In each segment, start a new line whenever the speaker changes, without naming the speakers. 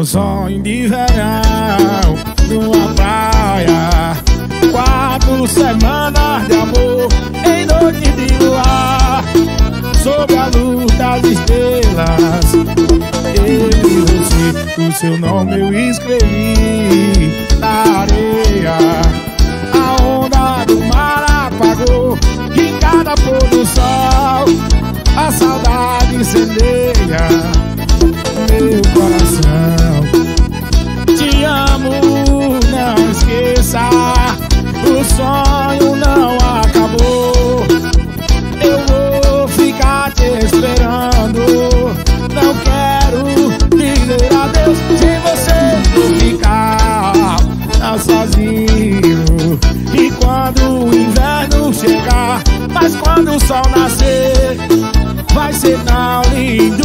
um sonho de verão numa praia, 4 semanas de amor em noite de luar, sob a luz das estrelas. Eu e você, o seu nome eu escrevi na areia. A onda do mar apagou e em cada pôr do sol a saudade incendeia meu coração. Te amo, não esqueça, o sonho não acabou. Eu vou ficar te esperando, não quero dizer adeus sem você. Vou ficar sozinho e quando o inverno chegar, mas quando o sol nascer, vai ser tão lindo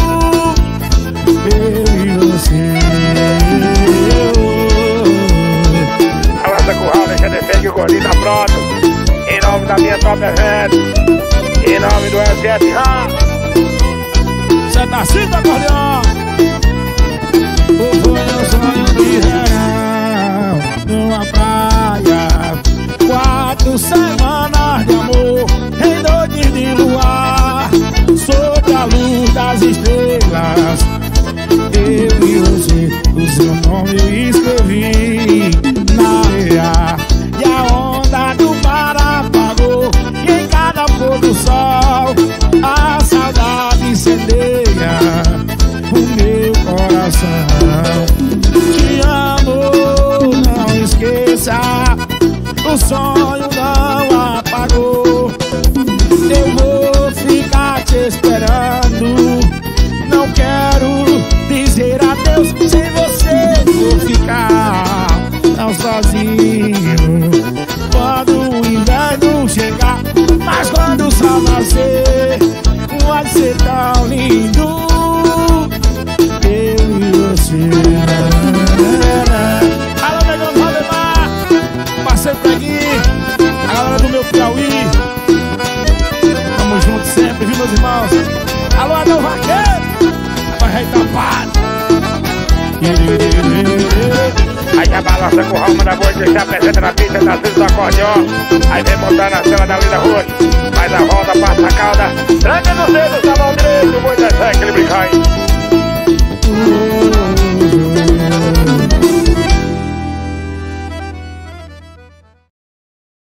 eu e você.
Alança Curral, deixa defender o gordinho tá pronto. Em nome da minha top evento, em nome do SSA.
Cê tá assim do acordeão. Foi um sonho de verão numa praia, 4 semanas de amor em noite de luar, sob a luz das estrelas. Eu e você, o seu nome eu escrevi na areia. E a onda do mar apagou e em cada pôr do sol a saudade incendeia o meu coração. Te amo, não esqueça, o sonho não apagou. Eu vou ficar te esperando, não quero dizer adeus sem você. Vou ficar tão sozinho quando o inverno chegar, mas quando o sol nascer, vai ser tão lindo eu e você. Alô, negão do Valdemar, parceiro Preguinho, a galera do meu Piauí, tamo junto sempre, viu, meus irmãos? Alô, Adão Vaqueiro, vai reitar paz.
Aí já balança com o Roma da boa, deixa apresenta na pista das vezes do acordeão. Aí vem montar na cela da Linda Roxa, faz a volta, passa a cauda, tranca nos dedos da mão